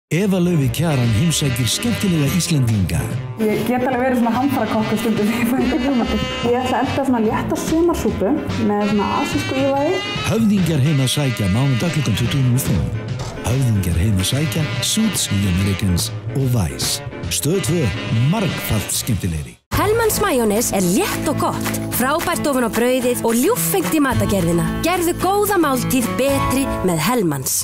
Eva Laufey Kjaran heimsækir skemmtilega Íslendinga. Ég get alveg verið svona hamfarakokk stundum þegar ég fæ þetta hugmyndir. Ég ætla að elda svona létta sumarsúpu með svona asísku ívaði. Höfðingjar heim að sækja mánudag klukkan 20:05. Höfðingjar heim að sækja, Suits, The Americans og Vice. Stöð 2, margfalt skemmtilegri. Hellmann's majónes létt og gott, frábært ofan á brauðið og ljúffengt í matagerðina. Gerðu góða máltíð betri með Hellmann's.